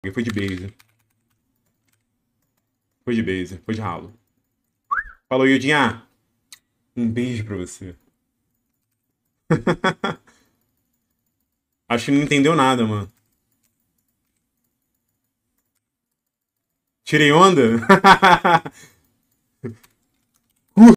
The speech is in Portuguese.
Foi de base. Foi de base. Foi de ralo. Falou, Yudinha. Um beijo pra você. Acho que não entendeu nada, mano. Tirei onda?